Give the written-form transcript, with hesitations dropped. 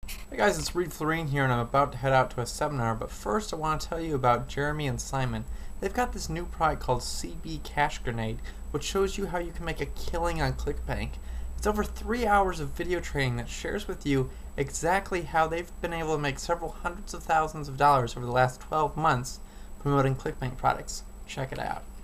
Hey guys, it's Floren here, and I'm about to head out to a seminar, but first I want to tell you about Jeremy and Simon. They've got this new product called CB Cash Grenade, which shows you how you can make a killing on ClickBank. It's over 3 hours of video training that shares with you exactly how they've been able to make several hundreds of thousands of dollars over the last 12 months promoting ClickBank products. Check it out.